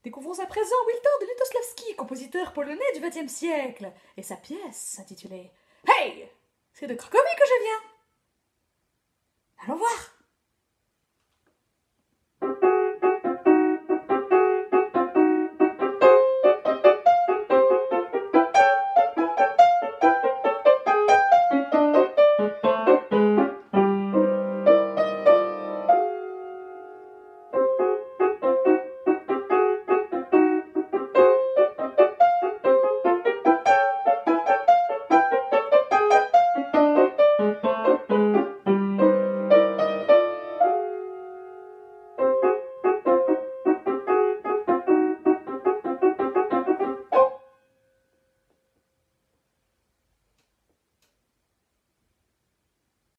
Découvrons à présent Witold Lutosławski, compositeur polonais du XXe siècle, et sa pièce intitulée Hey! C'est de Cracovie que je viens. Allons voir.